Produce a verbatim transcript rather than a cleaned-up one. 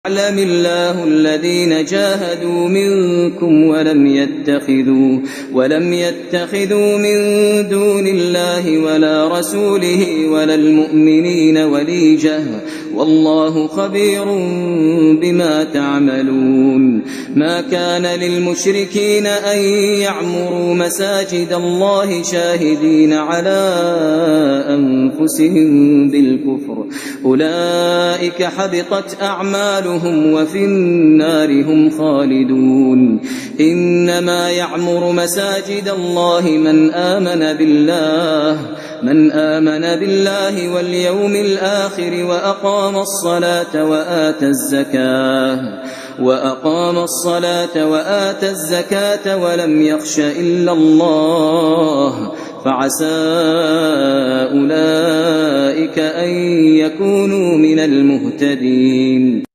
يعلم الله الذين جاهدوا منكم ولم يتخذوا ولم يتخذوا من دون الله ولا رسوله ولا المؤمنين وليجة والله خبير بما تعملون. ما كان للمشركين أن يعمروا مساجد الله شاهدين على أنفسهم بالكفر أولئك حبطت أعمالهم وفي النار هم خالدون. إنما يعمر مساجد الله من آمن بالله من آمن بالله واليوم الآخر وأقام الصلاة وآتى الزكاة وأقام الصلاة وآتى الزكاة ولم يخش إلا الله فعسى أولئك أن يكونوا من المهتدين.